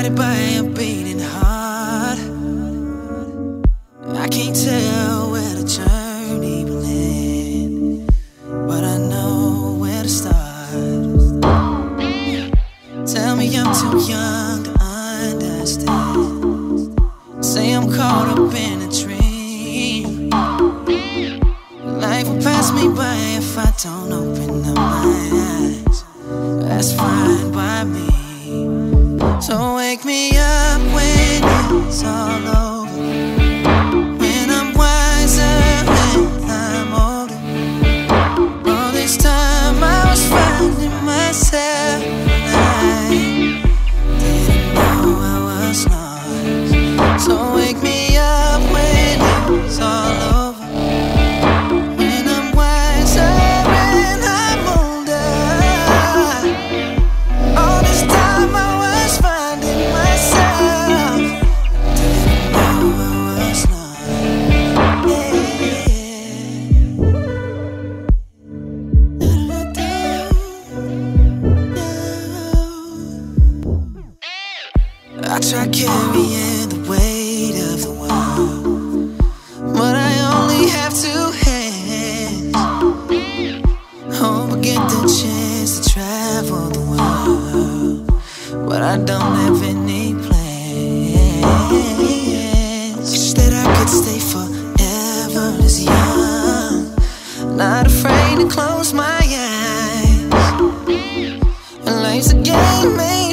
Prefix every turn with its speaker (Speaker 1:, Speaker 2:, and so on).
Speaker 1: guided by a beating heart. I can't tell where the journey will end, but I know where to start. Tell me I'm too young to understand. Say I'm caught up in a dream. Life will pass me by if I don't open up my eyes. That's fine by me. So wake me up when it's all over, when I'm wiser, when I'm older. All this time I was finding myself, and I didn't know I was lost. So wake me up when it's all over, when I'm wiser, when I'm older. All this time I was finding myself, didn't know I was lost. I try carrying the weight of the world, but I only have two hands. Hope I get the chance to travel the world, but I don't have any plans. Wish that I could stay forever as young, not afraid to close my eyes. And life's a game made